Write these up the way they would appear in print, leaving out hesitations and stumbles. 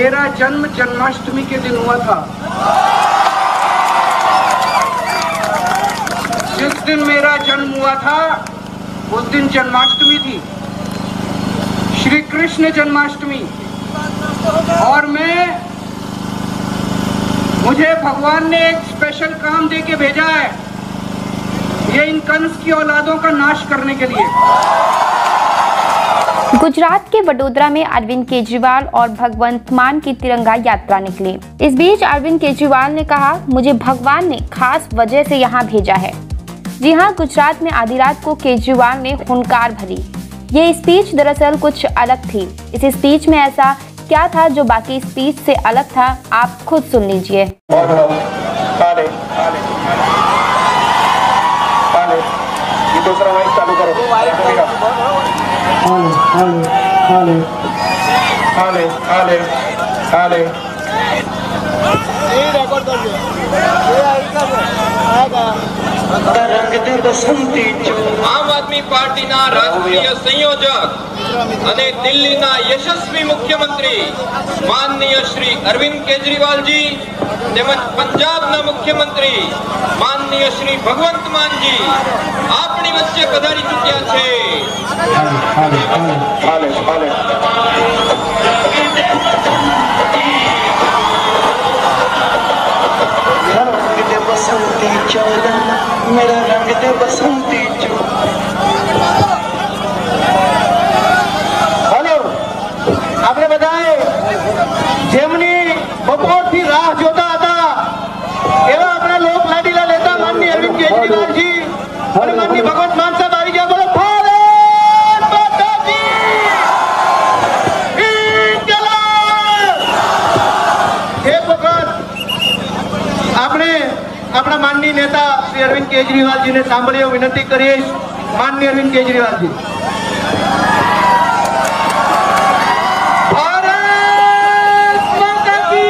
मेरा जन्म जन्माष्टमी के दिन हुआ था। जिस दिन मेरा जन्म हुआ था उस दिन जन्माष्टमी थी, श्री कृष्ण जन्माष्टमी। और मुझे भगवान ने एक स्पेशल काम दे के भेजा है, ये इन कंस की औलादों का नाश करने के लिए। गुजरात के वडोदरा में अरविंद केजरीवाल और भगवंत मान की तिरंगा यात्रा निकली। इस बीच अरविंद केजरीवाल ने कहा, मुझे भगवान ने खास वजह से यहाँ भेजा है। जी हाँ, गुजरात में आधी रात को केजरीवाल ने हुंकार भरी। ये स्पीच दरअसल कुछ अलग थी। इस स्पीच में ऐसा क्या था जो बाकी स्पीच से अलग था, आप खुद सुन लीजिए। दूसरा माइक चालू करो। આમ આદમી પાર્ટીના રાષ્ટ્રીય સંયોજક અને દિલ્હીના યશસ્વી મુખ્યમંત્રી માનનીય શ્રી અરવિંદ કેજરીવાલજી તેમજ પંજાબના મુખ્યમંત્રી માનનીય શ્રી ભગવંત માનજી આપણી વચ્ચે પધારી ચૂક્યા છે। बसंती चौदन मेरा रंग दे बसंती हेलो आपने बताए जेमनी बपोर थी राह जोता था एवं अपना लोक लाडीला लेता माननीय अरविंद केजरीवाल जी और माननीय भगवंत मान साहब आई गया। बोलो भारत माता की इंकलाब। एक वक्त आपने अपना माननीय नेता श्री अरविंद केजरीवाल जी ने सांभळियो विनंती करी। माननीय अरविंद केजरीवाल जी, भारत माता की,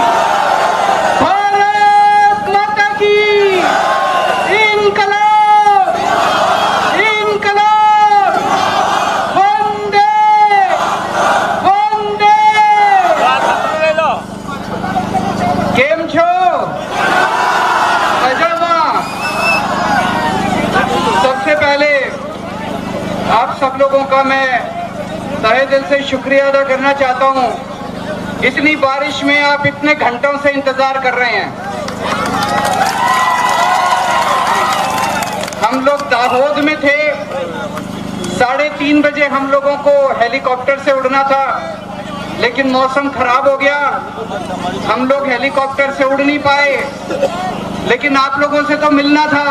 भारत माता की इंकलाब, इंकलाब, वंदे वंदे। केम छो? सबसे पहले आप सब लोगों का मैं तहे दिल से शुक्रिया अदा करना चाहता हूं। इतनी बारिश में आप इतने घंटों से इंतजार कर रहे हैं। हम लोग दाहोद में थे, 3:30 बजे हम लोगों को हेलीकॉप्टर से उड़ना था, लेकिन मौसम खराब हो गया, हम लोग हेलीकॉप्टर से उड़ नहीं पाए। लेकिन आप लोगों से तो मिलना था,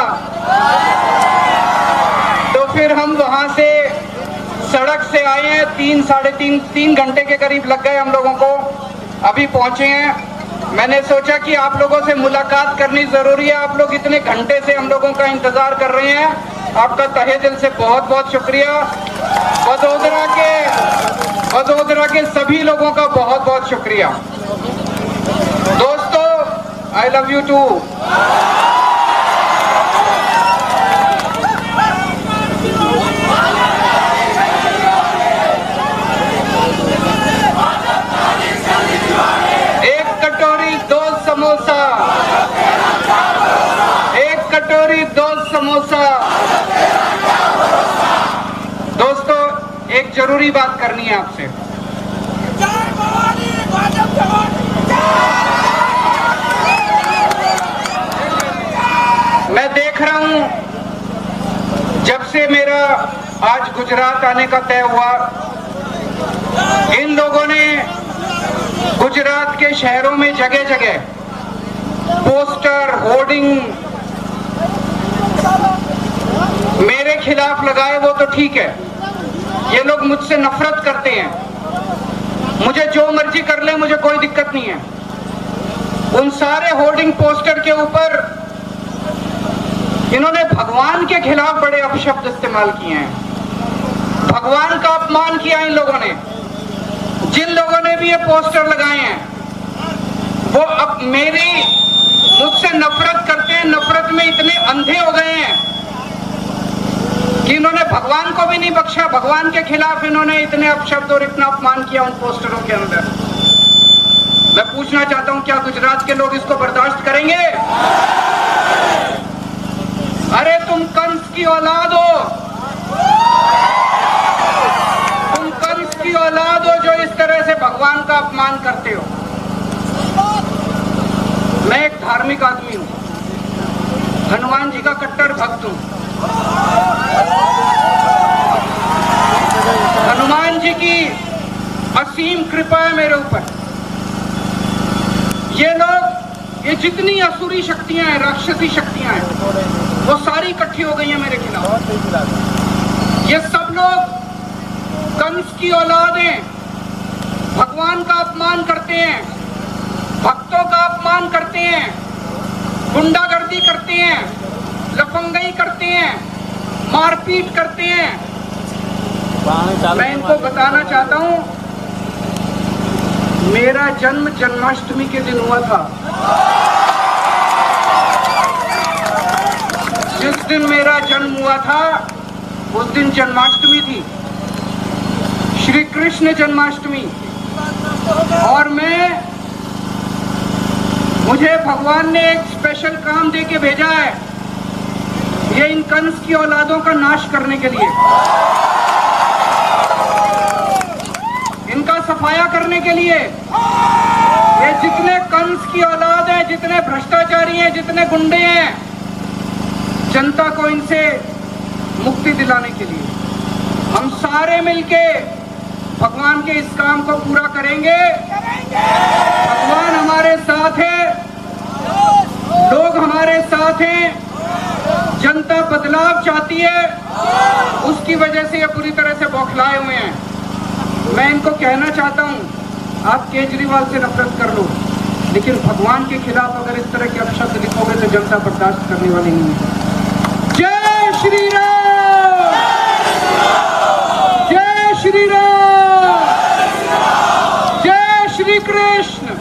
तो फिर हम वहां से सड़क से आए हैं। 3 घंटे के करीब लग गए हम लोगों को, अभी पहुंचे हैं। मैंने सोचा कि आप लोगों से मुलाकात करनी जरूरी है। आप लोग इतने घंटे से हम लोगों का इंतजार कर रहे हैं, आपका तहे दिल से बहुत बहुत शुक्रिया। वडोदरा के सभी लोगों का बहुत बहुत शुक्रिया। दोस्तों, आई लव यू टू। एक कटोरी दो समोसा, एक कटोरी दो समोसा। दोस्तों, एक जरूरी बात करनी है आपसे। मैं देख रहा हूं, जब से मेरा आज गुजरात आने का तय हुआ, इन लोगों ने गुजरात के शहरों में जगह जगह पोस्टर, होर्डिंग मेरे खिलाफ लगाए। वो तो ठीक है, ये लोग मुझसे नफरत करते हैं, मुझे जो मर्जी कर ले, मुझे कोई दिक्कत नहीं है। उन सारे होर्डिंग पोस्टर के ऊपर इन्होंने भगवान के खिलाफ बड़े अपशब्द इस्तेमाल किए हैं। भगवान का अपमान किया इन लोगों ने। जिन लोगों ने भी ये पोस्टर लगाए हैं वो अब मुझसे नफरत करते हैं। नफरत में इतने अंधे हो गए हैं कि इन्होंने भगवान को भी नहीं बख्शा। भगवान के खिलाफ इन्होंने इतने अपशब्द और इतना अपमान किया उन पोस्टरों के अंदर। मैं पूछना चाहता हूं, क्या गुजरात के लोग इसको बर्दाश्त करेंगे? अरे तुम कंस की औलाद हो, तुम कंस की औलाद हो जो इस तरह से भगवान का अपमान करते हो। मैं एक धार्मिक आदमी हूं, हनुमान जी का कट्टर भक्त हूं। हनुमान जी की असीम कृपा है मेरे ऊपर। ये लोग, ये जितनी असुरी शक्तियां हैं, राक्षसी शक्तियां हैं, वो सारी इकट्ठी हो गई हैं मेरे खिलाफ। ये सब लोग कंस की औलाद हैं, भगवान का अपमान करते हैं, भक्तों का अपमान करते हैं, गुंडागर्दी करते हैं, लफंगई करते हैं, मारपीट करते हैं। मैं इनको बताना चाहता हूं, मेरा जन्म जन्माष्टमी के दिन हुआ था। जिस दिन मेरा जन्म हुआ था उस दिन जन्माष्टमी थी, श्री कृष्ण जन्माष्टमी। और मुझे भगवान ने एक स्पेशल काम दे के भेजा है, ये इन कंस की औलादों का नाश करने के लिए, इनका सफाया करने के लिए। ये जितने कंस की औलाद हैं, जितने भ्रष्टाचारी हैं, जितने गुंडे हैं, जनता को इनसे मुक्ति दिलाने के लिए हम सारे मिलके भगवान के इस काम को पूरा करेंगे। भगवान हमारे साथ है, लोग हमारे साथ हैं, जनता बदलाव चाहती है, उसकी वजह से ये पूरी तरह से बौखलाए हुए हैं। मैं इनको कहना चाहता हूं, आप केजरीवाल से नफरत कर लो, लेकिन भगवान के खिलाफ अगर इस तरह के अपशब्द लिखोगे तो जनता बर्दाश्त करने वाली नहीं है। जय श्री राम, जय श्री राम, जय श्री कृष्ण,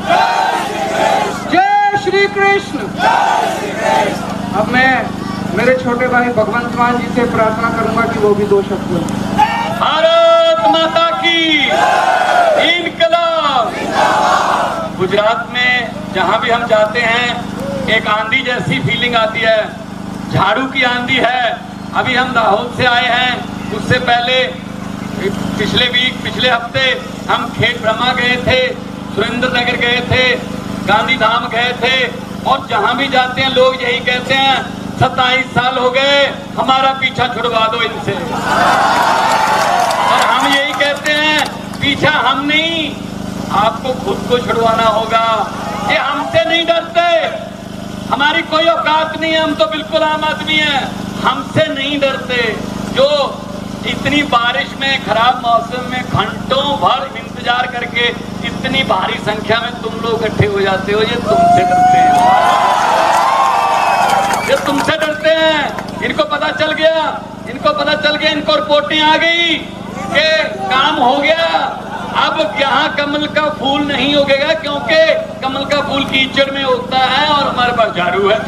जय श्री कृष्ण। अब मैं मेरे छोटे भाई भगवंत मान जी से प्रार्थना करूंगा कि वो भी 2 शब्द बोलें। भारत माता की इनकलाब। गुजरात में जहां भी हम जाते हैं एक आंधी जैसी फीलिंग आती है, झाड़ू की आंधी है। अभी हम दाहोद से आए हैं, उससे पहले पिछले हफ्ते हम खेत ब्रह्मा गए थे, सुरेंद्र नगर गए थे, गांधी धाम गए थे। और जहां भी जाते हैं लोग यही कहते हैं, 27 साल हो गए, हमारा पीछा छुड़वा दो इनसे। और हम यही कहते हैं, पीछा हम नहीं, आपको खुद को छुड़वाना होगा। ये हमसे नहीं डरते, हमारी कोई औकात नहीं है, हम तो बिल्कुल आम आदमी हैं, हमसे नहीं डरते। जो इतनी बारिश में, खराब मौसम में घंटों भर इंतजार करके इतनी भारी संख्या में तुम लोग इकट्ठे हो जाते हो, ये तुमसे डरते हैं, ये तुमसे डरते हैं। इनको पता चल गया, इनको रिपोर्टें आ गई कि काम हो गया। अब यहाँ कमल का फूल नहीं उगेगा, क्योंकि कमल का फूल कीचड़ में उगता है और हमारे पास झाड़ू है।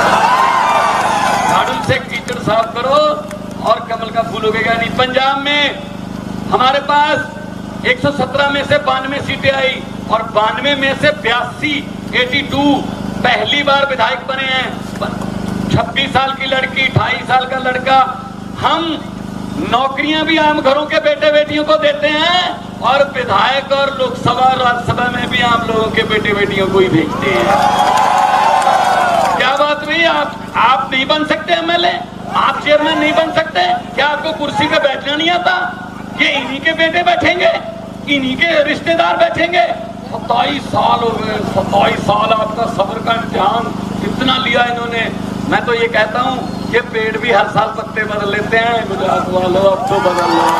झाड़ू से कीचड़ साफ करो और कमल का फूल उगेगा नहीं। पंजाब में हमारे पास 117 में से 92 सीटें आई और 92 में से 82 पहली बार विधायक बने हैं। 26 साल की लड़की, 28 साल का लड़का। हम नौकरियां भी आम घरों के बेटे बेटियों को देते हैं और विधायक और लोकसभा और राज्यसभा में भी आम लोगों के बेटे बेटियों को ही भेजते हैं। क्या बात हुई? आप नहीं बन सकते एमएलए, आप चेयरमैन नहीं बन सकते? क्या आपको कुर्सी पे बैठना नहीं आता? ये इन्हीं के बेटे बैठेंगे, इन्हीं के रिश्तेदार बैठेंगे। 27 साल हो गए, 27 साल आपका सब्र का इम्तिहान इतना लिया इन्होंने। मैं तो ये कहता हूँ ये पेड़ भी हर साल पत्ते बदल लेते हैं। गुजरात वालों, अब तो बदल लो।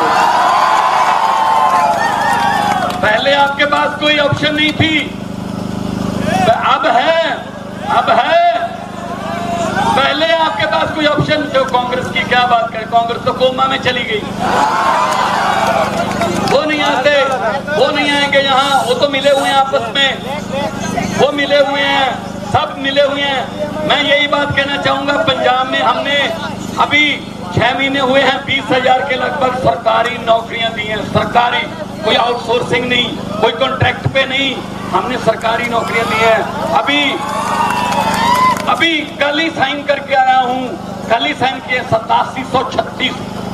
पहले आपके पास कोई ऑप्शन नहीं थी, अब है। पहले आपके पास कोई ऑप्शन, जो कांग्रेस की क्या बात करें, कांग्रेस तो कोमा में चली गई। वो नहीं आते, वो नहीं आएंगे यहाँ। वो तो मिले हुए हैं आपस में, वो मिले हुए हैं, सब मिले हुए हैं। मैं यही बात कहना चाहूंगा, पंजाब में हमने अभी 6 महीने हुए हैं, 20,000 के लगभग सरकारी नौकरियां दी हैं। सरकारी, कोई आउटसोर्सिंग नहीं, कोई कॉन्ट्रैक्ट पे नहीं, हमने सरकारी नौकरियां दी हैं। अभी कल ही साइन करके आया हूं, कल ही साइन किए 8736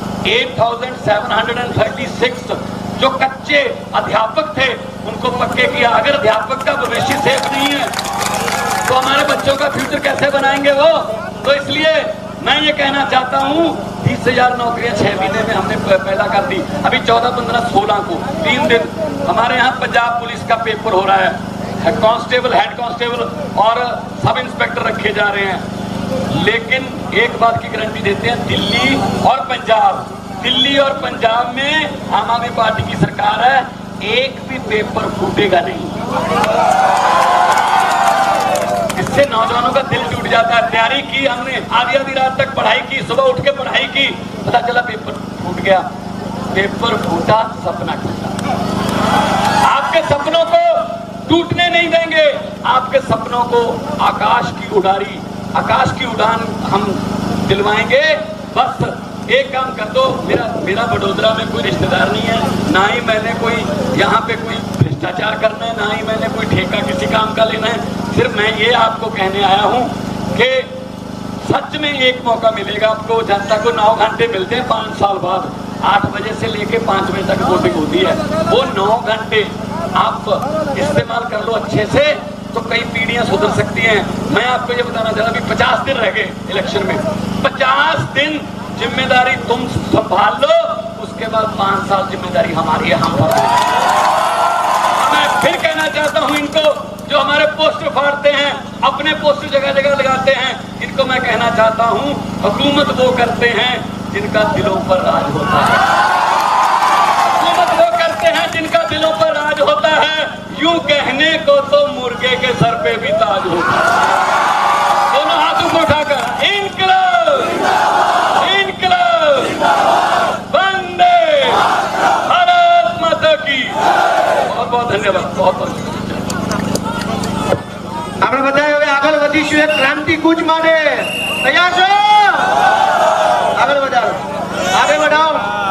8736 जो कच्चे अध्यापक थे उनको पक्के किया। अगर अध्यापक का भविष्य सेफ नहीं है तो हमारे बच्चों का फ्यूचर कैसे बनाएंगे वो? तो इसलिए मैं ये कहना चाहता हूँ 30,000 नौकरियां 6 महीने में हमने पैदा कर दी। अभी 14, 15, 16 को 3 दिन हमारे यहाँ पंजाब पुलिस का पेपर हो रहा है। कांस्टेबल, हेड कांस्टेबल और सब इंस्पेक्टर रखे जा रहे हैं। लेकिन एक बात की गारंटी देते हैं, दिल्ली और पंजाब में आम आदमी पार्टी की सरकार है, एक भी पेपर फूटेगा नहीं। इससे नौजवानों का दिल टूट जाता है। तैयारी की हमने, आधी रात तक पढ़ाई की, सुबह उठ के पढ़ाई की, पता चला पेपर फूट गया। पेपर फूटा, सपना टूटा। आपके सपनों को टूटने नहीं देंगे, आपके सपनों को आकाश की उड़ान हम दिलवाएंगे। बस एक काम कर दो, मेरा बड़ोदरा में कोई रिश्तेदार नहीं है, ना ही मैंने कोई यहाँ पे कोई भ्रष्टाचार करना है, ना ही मैंने कोई ठेका किसी काम का लेना है। सिर्फ मैं ये आपको कहने आया हूँ कि सच में एक मौका मिलेगा आपको। जनता को 9 घंटे मिलते हैं 5 साल बाद, 8 बजे से लेके 5 बजे तक वोटिंग होती है। वो 9 घंटे आप इस्तेमाल कर लो अच्छे से तो कई पीढ़ियां सुधर सकती हैं। मैं आपको ये बताना चाहता हूँ, 50 दिन रह गए इलेक्शन में, 50 दिन जिम्मेदारी तुम संभाल लो, उसके बाद 5 साल जिम्मेदारी हमारी है। हम मैं फिर कहना चाहता हूँ इनको जो हमारे पोस्टर फाड़ते हैं, अपने पोस्टर जगह जगह लगाते हैं, इनको मैं कहना चाहता हूँ हुकूमत वो करते हैं जिनका दिलों पर राज होता है। हुकूमत वो करते हैं जिनका दिलों पर राज होता है। यूं कहने को तो मुर्गे के सर पे भी ताज होता है। दोनों हाथों को उठाकर इनकलाब, इनकलाब, वंदे भारत माता की। बहुत बहुत धन्यवाद, बहुत बहुत। આપણે બધા હવે આગળ વધીશું, એક ક્રાંતિ કૂચ માટે તૈયાર છો? આગળ વધારો, આગળ વધાવો।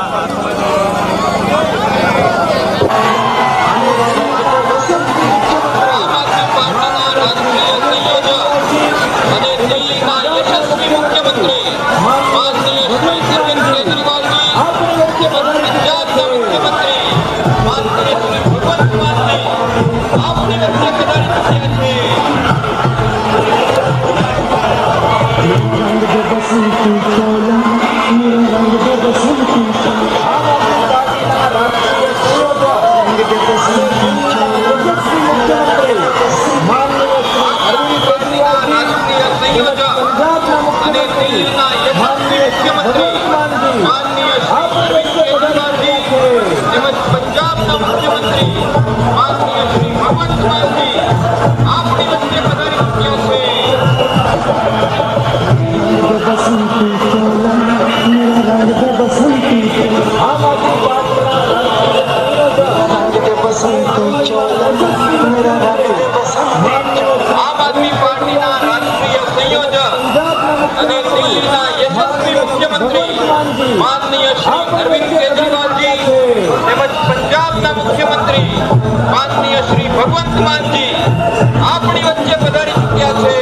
माननीय श्री अरविंद केजरीवाल जी તેમજ પંજાબના મુખ્યમંત્રી માનનીય શ્રી ભગવંત માન जी આપણી વચ્ચે પધારી ચૂક્યા છે।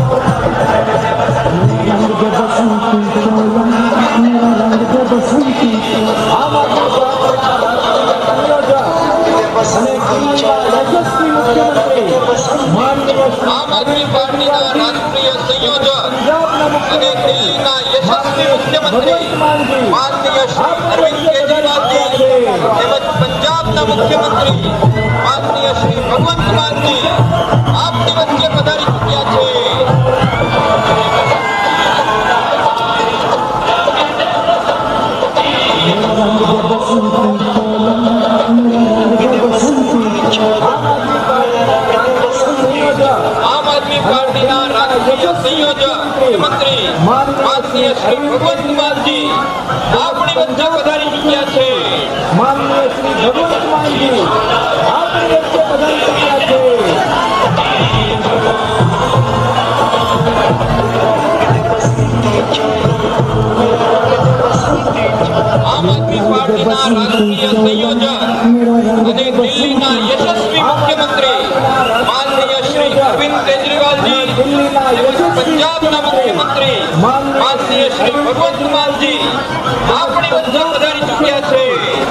આમ આદમી પાર્ટીના રાષ્ટ્રીય સંયોજક અને દિલ્હીના યશસ્વી મુખ્યમંત્રી માનનીય શ્રી અરવિંદ કેજરીવાલ जी તેમજ પંજાબના મુખ્યમંત્રી માનનીય શ્રી ભગવંત માન जी આપની વચ્ચે પધારી ચૂક્યા છે। आम आदमी पार्टी राष्ट्रीय संयोजक मुख्यमंत्री माननीय श्री भगवंत मान जी आपनी वच्चे पधारी चुक्या छे। माननीय श्री भगवंत मान जी आपनी वच्चे पधारी चुक्या छे। आम आदमी पार्टी राष्ट्रीय संयोजक અને દિલ્હીના યશસ્વી મુખ્યમંત્રી अरविंद केजरीवाल जी, पंजाबना मुख्यमंत्री माननीय श्री भगवंत मान जी अपनी वच्चे पधारी चुक्या छे।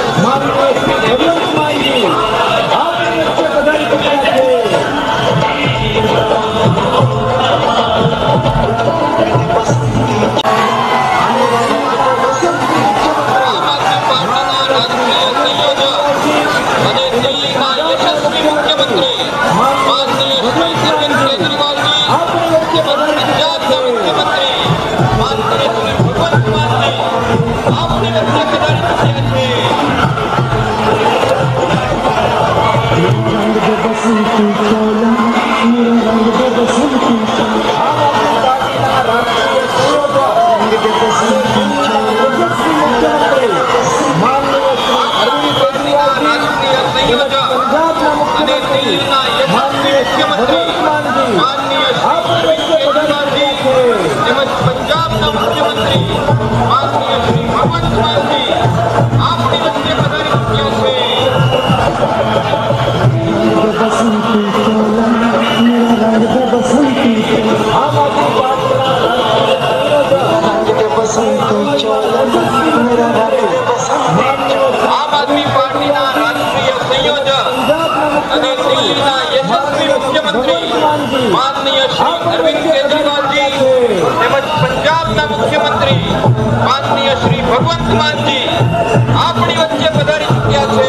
आम आदमी पार्टी राष्ट्रीय संयोजक અને દિલ્હીના યશસ્વી મુખ્યમંત્રી માનનીય શ્રી અરવિંદ કેજરીવાલ जी તેમજ પંજાબના મુખ્યમંત્રી માનનીય શ્રી ભગવંત માનજી આપણી વચ્ચે પધારી ચૂક્યા છે।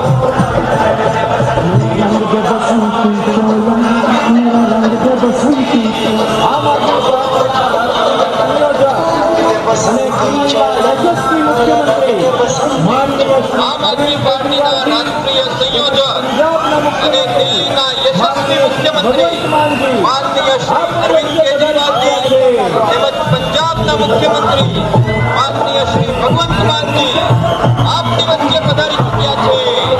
आम आदमी पार्टी राष्ट्रीय संयोजक અને દિલ્હીના યશસ્વી મુખ્યમંત્રી માનનીય શ્રી અરવિંદ કેજરીવાલ जी તેમજ પંજાબના મુખ્યમંત્રી માનનીય શ્રી ભગવંત માન जी આપની વચ્ચે પધારી ચૂક્યા છે।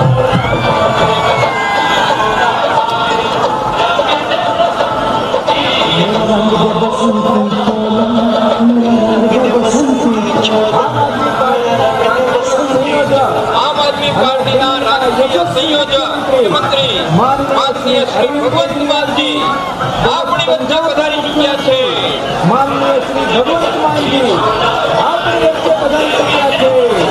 आम आदमी पार्टी राष्ट्रीय संयोजक मुख्यमंत्री माननीय श्री भगवंत मान जी अपनी वच्चे पधारी चुक्या छे। माननीय श्री भगवंत मान जी अपनी वच्चे पधारी चुक्या छे।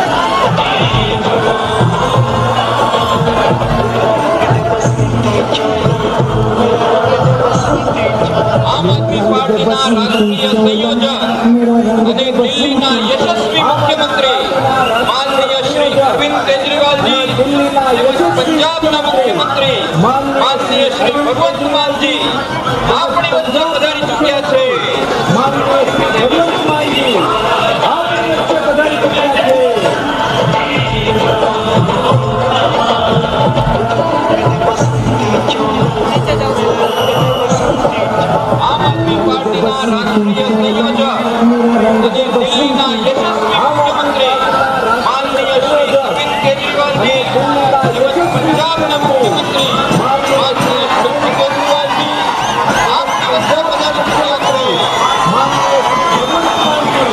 आम आदमी पार्टी राष्ट्रीय संयोजक અને દિલ્હીના યશસ્વી મુખ્યમંત્રી માનનીય શ્રી અરવિંદ કેજરીવાલ जी તેમજ પંજાબના મુખ્યમંત્રી માનનીય શ્રી ભગવંત માન जी આપણી વચ્ચે પધારી ચૂક્યા છે। માનનીય શ્રી ભગવંત માન जी આપણી વચ્ચે પધારી ચૂક્યા છે। आम आदमी पार्टी राष्ट्रीय संयोजक અને દિલ્હીના યશસ્વી મુખ્યમંત્રી માનનીય શ્રી અરવિંદ કેજરીવાલ जी તેમજ પંજાબના મુખ્યમંત્રી માનનીય શ્રી કેજરીવાલ जी આપની વચ્ચે પધારી ચૂક્યા છે। માનનીય શ્રી ભગવંત માન जी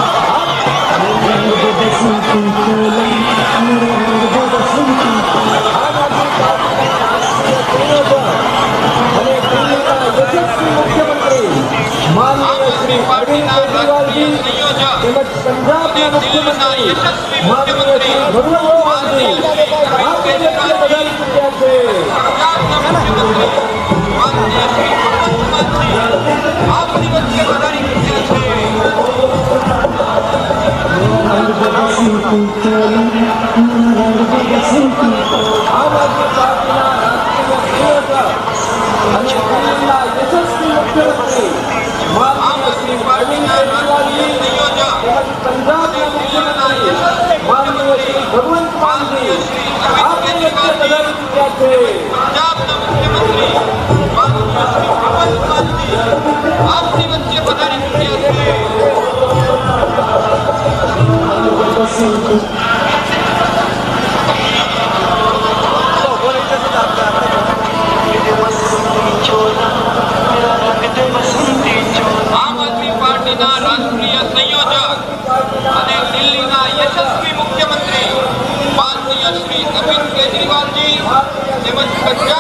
पार्टी राष्ट्रीय संयोजक અને દિલ્હીના યશસ્વી મુખ્યમંત્રી માનનીય શ્રી અરવિંદ કેજરીવાલ जी પંજાબના મુખ્યમંત્રી માનનીય શ્રી ભગવંત માન जी આપની વચ્ચે પધારી ચૂક્યા છે। આમ આદમી पार्टी राष्ट्रीय संयोजक અને દિલ્હીના યશસ્વી મુખ્યમંત્રી માનનીય શ્રી અરવિંદ કેજરીવાલ जी પંજાબના મુખ્યમંત્રી માનનીય શ્રી ભગવંત માન जी આપની વચ્ચે પધારી ચૂક્યા છે। आम आदमी पार्टी राष्ट्रीय संयोजक અને દિલ્હીના યશસ્વી મુખ્યમંત્રી માનનીય શ્રી અરવિંદ કેજરીવાલ जी તેમજ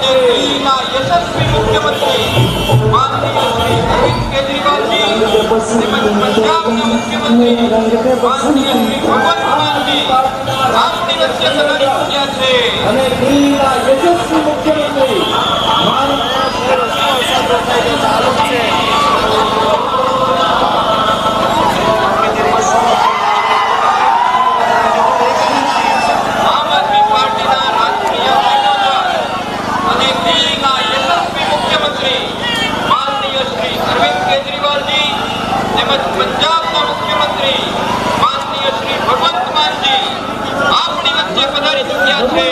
અને દિલ્હીના યશસ્વી મુખ્યમંત્રી માનનીય શ્રી અરવિંદ કેજરીવાલજી તેમજ પંજાબના મુખ્યમંત્રી માનનીય શ્રી ભગવંત માનજી આપની વચ્ચે પધારી ચૂક્યા છે અને દિલ્હીના યશસ્વી મુખ્યમંત્રી આમ આદમી પાર્ટીના રાષ્ટ્રીય સંયોજક અને દિલ્હીના યશસ્વી મુખ્યમંત્રી માનનીય શ્રી અરવિંદ કેજરીવાલજી તેમજ પંજાબના મુખ્યમંત્રી માનનીય શ્રી ભગવંત માનજી આપણી વચ્ચે પધારી ચૂક્યા છે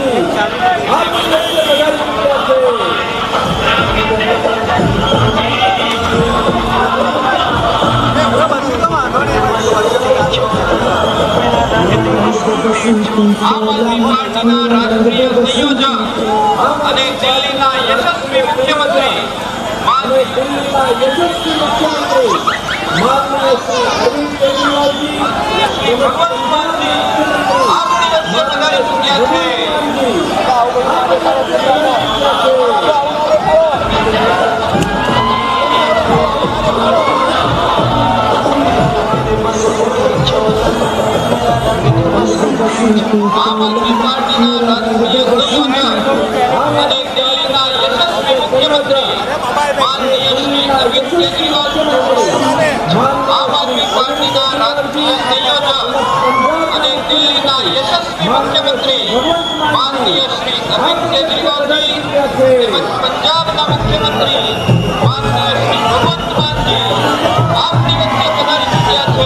આમ આદમી પાર્ટીના રાષ્ટ્રીય સંયોજક અને દિલ્હીના યશસ્વી મુખ્યમંત્રી દિલ્હીના યશસ્વી મુખ્યમંત્રી માનનીય શ્રી અરવિંદ કેજરીવાલજી શ્રી ભગવંત માનજી આપની વચ્ચે પધારી ચૂક્યા છે આમ આદમી પાર્ટીના રાષ્ટ્રીય સંયોજક અને દિલ્હીના યશસ્વી મુખ્યમંત્રી માનનીય શ્રી અરવિંદ કેજરીવાલ આમ આદમી પાર્ટીના રાષ્ટ્રીય સંયોજક અને દિલ્હીના યશસ્વી મુખ્યમંત્રી માનનીય શ્રી અરવિંદ કેજરીવાલજી તેમજ પંજાબના મુખ્યમંત્રી માનનીય શ્રી ભગવંત માનજી આપની વચ્ચે પધારી ચૂક્યા છે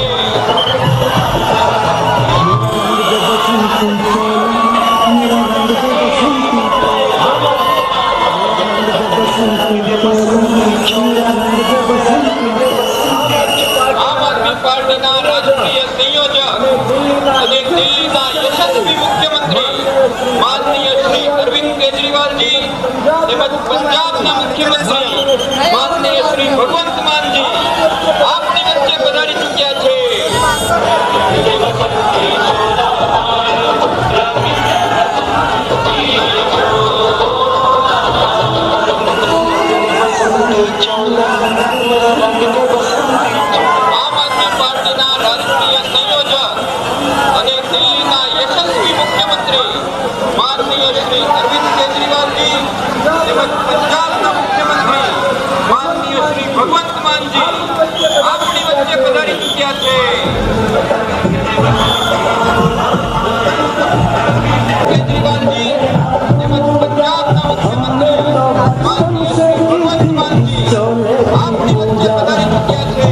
આમ આદમી પાર્ટીના રાષ્ટ્રીય સંયોજક અને દિલ્હીના યશસ્વી મુખ્યમંત્રી માનનીય શ્રી અરવિંદ કેજરીવાલજી તેમજ પંજાબના મુખ્યમંત્રી માનનીય શ્રી ભગવંત માનજી આપની વચ્ચે પધારી ચૂક્યા છે આમ આદમી પાર્ટીના રાષ્ટ્રીય સંયોજક અને દિલ્હીના યશસ્વી મુખ્યમંત્રી માનનીય શ્રી અરવિંદ કેજરીવાલજી તેમજ પંજાબના મુખ્યમંત્રી માનનીય શ્રી ભગવંત માનજી આપની વચ્ચે પધારી ચૂક્યા છે કેજરીવાલજી તેમજ પંજાબના મુખ્યમંત્રી માનનીય શ્રી ભગવંત માનજી આપની વચ્ચે પધારી ચૂક્યા છે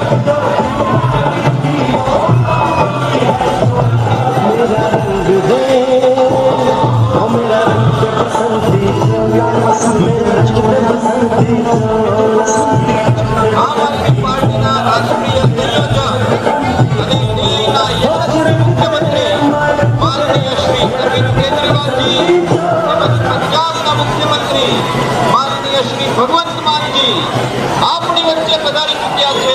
આમ આદમી પાર્ટીના રાષ્ટ્રીય સંયોજક અને દિલ્હીના યશસ્વી મુખ્યમંત્રી માનનીય શ્રી અરવિંદ કેજરીવાલજી તેમજ પંજાબના મુખ્યમંત્રી માનનીય શ્રી ભગવંત માનજી આપની વચ્ચે પધારી ચૂક્યા છે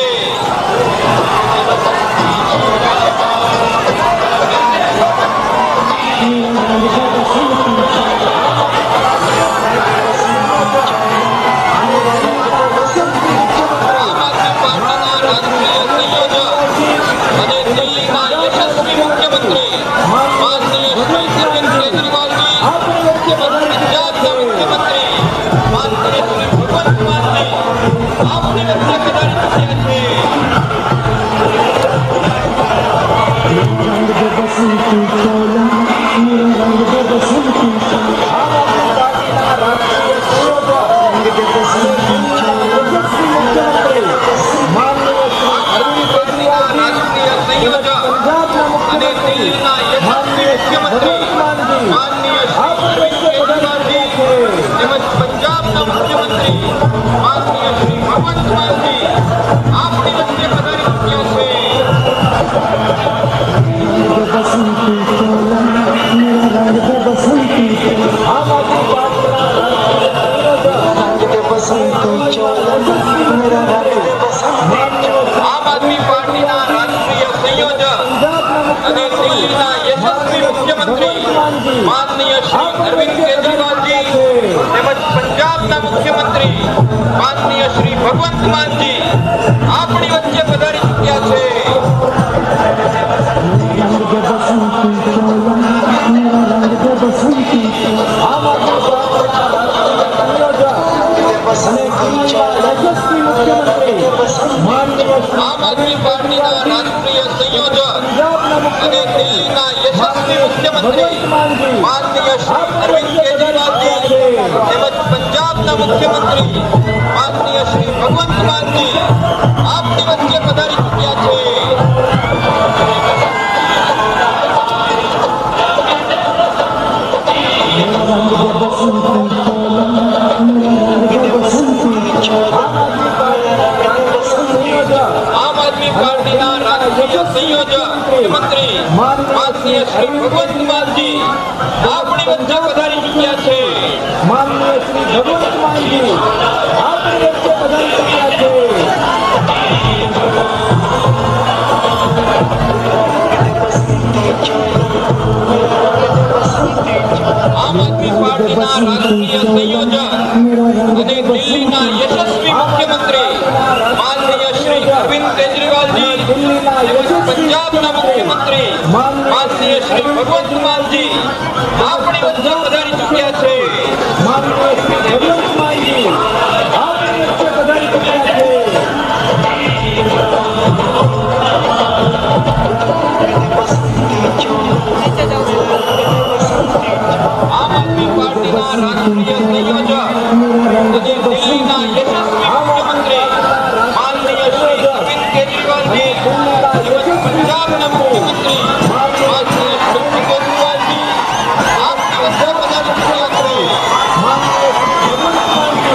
माननीय श्री अरविंद केजरीवाल जी पंजाबना मुख्यमंत्री माननीय श्री भगवंत मान जी आपनी वच्चे पधारी चुक्या छे। आम आदमी पार्टी राष्ट्रीय संयोजक અને દિલ્હીના યશસ્વી મુખ્યમંત્રી માનનીય શ્રી અરવિંદ કેજરીવાલ जी તેમજ પંજાબના મુખ્યમંત્રી માનનીય શ્રી ભગવંત માન जी આપની વચ્ચે પધારી ચૂક્યા છે। आम आदमी पार्टी राष्ट्रीय संयोजक मुख्यमंत्री माननीय श्री भगवंत मान जी आपनी वच्चे पधारी चुक्या छे। माननीय श्री भगवंत मान जी आपनी वच्चे पधारी चुक्या छे। आम आदमी पार्टी राष्ट्रीय संयोजक અને દિલ્હીના યશસ્વી મુખ્યમંત્રી માનનીય શ્રી અરવિંદ કેજરીવાલ जी તેમજ પંજાબના મુખ્યમંત્રી માનનીય શ્રી ભગવંત માન जी આપણી વચ્ચે પધારી ચૂક્યા છે। माननीय श्री भगवंत मान जी आपनी वच्चे पधारी चुक्या छे। आम आदमी पार्टी राष्ट्रीय संयोजक અને દિલ્હીના યશસ્વી મુખ્યમંત્રી માનનીય શ્રી અરવિંદ કેજરીવાલ जी તેમજ પંજાબના મુખ્યમંત્રી માનનીય શ્રી ભગવંત માન जी આપની વચ્ચે પધારી ચૂક્યા છે। माननीय श्री भगवंत मान जी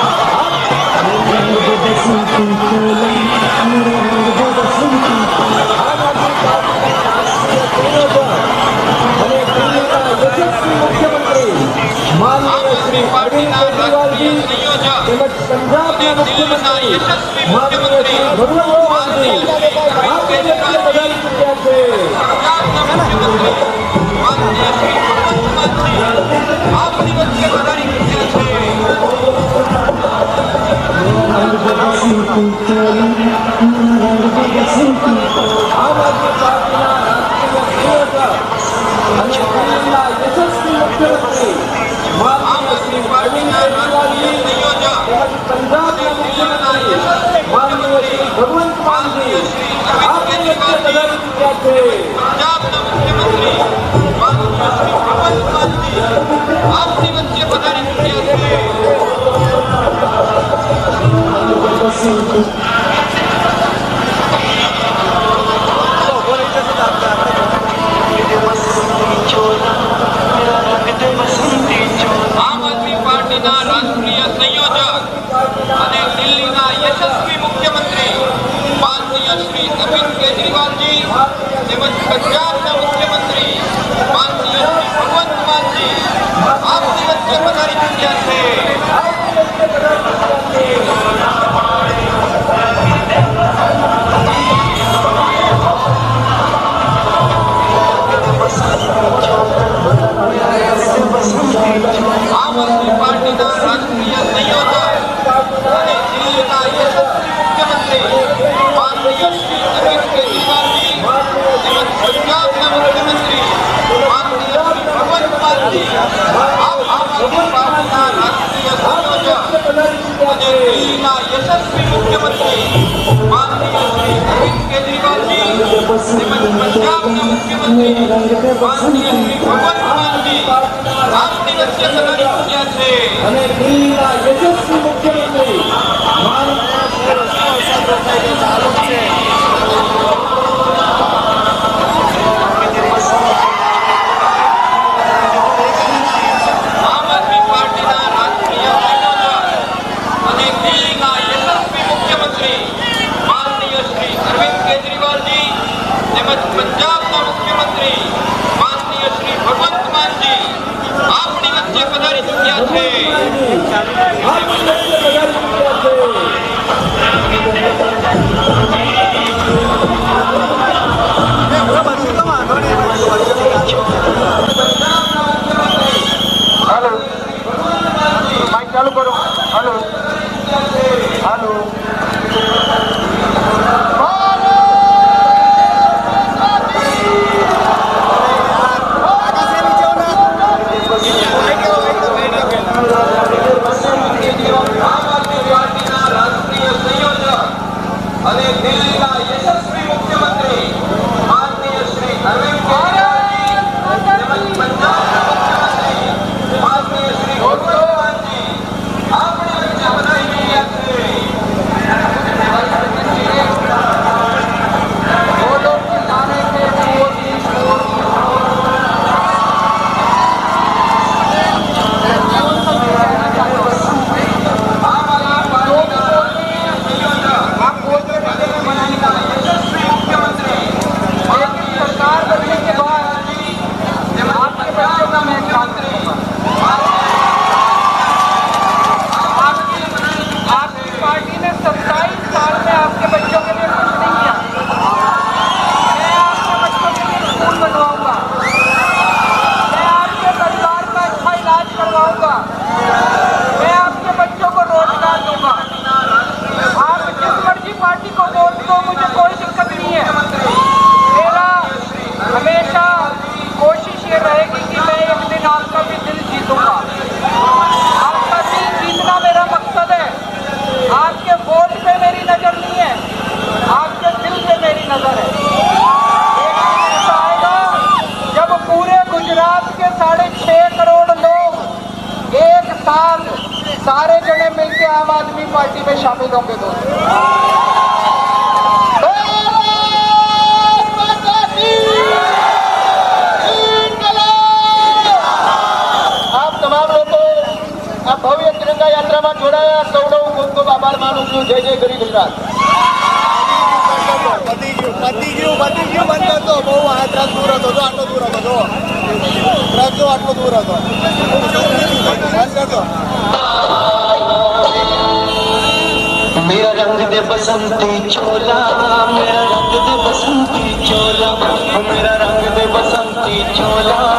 आम आदमी पार्टी राष्ट्रीय संयोजक અને દિલ્હીના યશસ્વી મુખ્યમંત્રી માનનીય શ્રી અરવિંદ કેજરીવાલ जी પંજાબના મુખ્યમંત્રી માનનીય શ્રી ભગવંત માન जी આપની વચ્ચે પધારી ચૂક્યા છે। आम आदमी पार्टी राष्ट्रीय संयोजक यशस्वी मुख्यमंत्री आम आदमी पार्टी राष्ट्रीय संयोजक पंजाब અને દિલ્હીના યશસ્વી મુખ્યમંત્રી भगवंत मान जी માનનીય શ્રી અરવિંદ કેજરીવાલ जी પંજાબના મુખ્યમંત્રી માનનીય શ્રી ભગવંત માન जी આપની વચ્ચે પધારી ચૂક્યા છે। आम आदमी पार्टी राष्ट्रीय संयोजक અને દિલ્હીના યશસ્વી મુખ્યમંત્રી માનનીય શ્રી અરવિંદ કેજરીવાલ जी તેમજ પંજાબના મુખ્યમંત્રી માનનીય શ્રી ભગવંત માન जी આપની વચ્ચે પધારી ચૂક્યા છે। आम आदमी पार्टी राष्ट्रीय संयोजक અને દિલ્હીના યશસ્વી મુખ્યમંત્રી માનનીય શ્રી અરવિંદ કેજરીવાલ जी તેમજ પંજાબના મુખ્યમંત્રી માનનીય શ્રી ભગવંત માન जी આમ આદમી પાર્ટીના રાષ્ટ્રીય સંયોજક અને દિલ્હીના યશસ્વી મુખ્યમંત્રી માનનીય શ્રી અરવિંદ કેજરીવાલ जी તેમજ પંજાબના મુખ્યમંત્રી માનનીય શ્રી ભગવંત માન जी આપની વચ્ચે પધારી ચૂક્યા છે। અને દિલ્હીના યશસ્વી મુખ્યમંત્રી आम आदमी पार्टी राष्ट्रीय संयोजक અને દિલ્હીના યશસ્વી મુખ્યમંત્રી માનનીય શ્રી અરવિંદ કેજરીવાલ जी તેમજ પંજાબના મુખ્યમંત્રી માનનીય શ્રી ભગવંત માન जी આપની વચ્ચે પધારી ચૂક્યા છે। हेलो माइक चालू करो। शामिल होंगे दोस्तों। आप तमाम लोगों આ ભવ્ય તિરંગા યાત્રામાં જોડાયા સૌનો ખૂબ ખૂબ આભાર માનું છું। જય જય ગરી ગુજરાત। પતી ગયું બંધ હતો બહુ આ ટ્રક દૂર હતો જો આટલો દૂર હતો જો ટ્રક જો આટલો દૂર હતો બંધ કરતો। मेरा रंग दे बसंती चोला, मेरा रंग दे बसंती चोला, मेरा रंग दे बसंती चोला।